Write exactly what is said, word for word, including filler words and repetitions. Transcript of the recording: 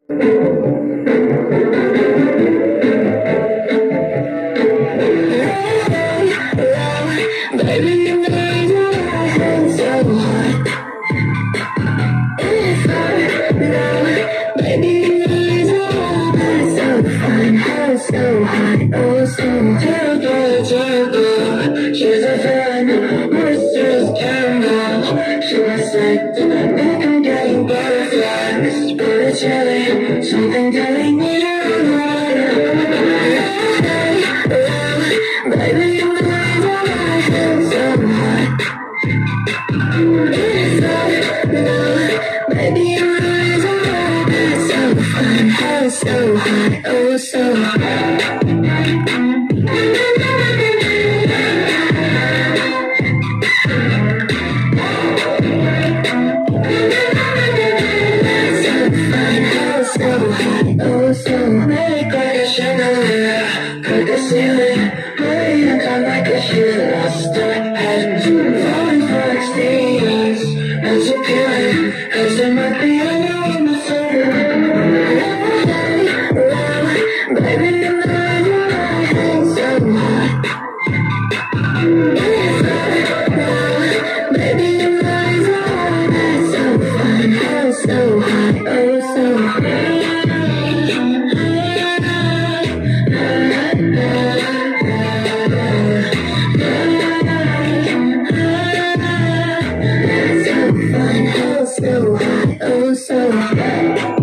Baby, you know my head so hot. If I know, baby, you know my head so fun, head so hot, oh so terrible, terrible. She's a fan, monsters candle. She was like, think I'm getting butterflies, but it's really something telling me you're right. Baby, you know my head so hot. If I know, baby, your eyes are red, so fun, head so hot, oh so hot. So hot, oh so make like a chandelier, cut the ceiling, play it out like a shit lost I had to falling for experience, as appealing as it might be I know in the sun. Baby, you know your head so hot. If I know, baby, you know your head so fun, head so hot, oh so hot. So hot, oh so hot.